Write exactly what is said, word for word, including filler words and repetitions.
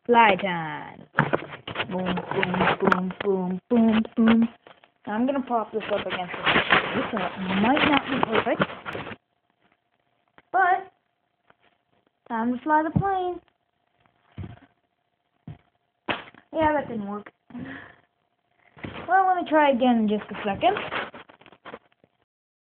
Fly time. Boom, boom, boom, boom, boom, boom. Now I'm gonna pop this up against the face, so it might not be perfect. But, time to fly the plane. Yeah, that didn't work. Well, let me try again in just a second.